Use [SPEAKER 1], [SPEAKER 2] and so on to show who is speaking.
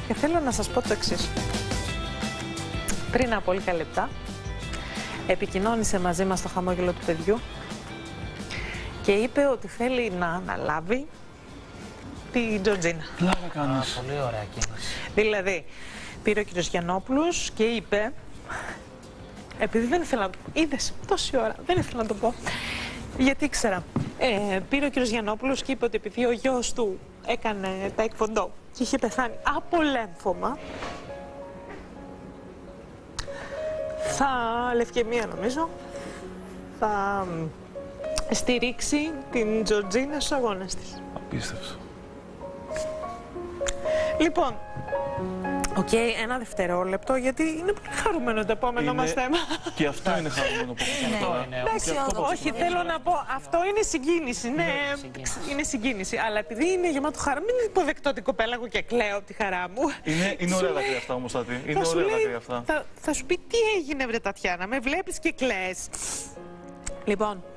[SPEAKER 1] Και θέλω να σας πω το εξής. Πριν από λίγα λεπτά, επικοινώνησε μαζί μας το χαμόγελο του παιδιού και είπε ότι θέλει να αναλάβει τη Τζορτζίνα.
[SPEAKER 2] Πλάκα κάνεις.
[SPEAKER 3] Πολύ ωραία κίνηση.
[SPEAKER 1] Δηλαδή, πήρε ο κύριος Γιαννόπουλος και είπε, επειδή δεν ήθελα να το πω, είδες τόση ώρα, δεν ήθελα να το πω, γιατί ήξερα. Πήρε ο κύριος Γιαννόπουλος και είπε ότι επειδή ο γιος του έκανε τα εκποντό και είχε πεθάνει από λέμφωμα, θα, λευκαιμία νομίζω, θα στηρίξει την Τζορτζίνα στους αγώνες της.
[SPEAKER 2] Απίστευτο.
[SPEAKER 1] Λοιπόν, οκ, ένα δευτερόλεπτο, γιατί είναι πολύ χαρούμενο το επόμενο μας θέμα.
[SPEAKER 2] Και αυτό είναι χαρούμενο που έχουμε τώρα.
[SPEAKER 1] Εντάξει, όχι, θέλω να πω, αυτό είναι συγκίνηση. Ναι, είναι συγκίνηση. Αλλά επειδή είναι γεμάτο χαρά, μην υποδεκτώ την κοπέλα εγώ και κλαίω από τη χαρά μου.
[SPEAKER 2] Είναι ωραία δάκρυα αυτά όμως, Τάτη. Είναι ωραία δάκρυα αυτά.
[SPEAKER 1] Θα σου πει τι έγινε, βρε Τατιάνα, με βλέπεις και κλαις. Λοιπόν,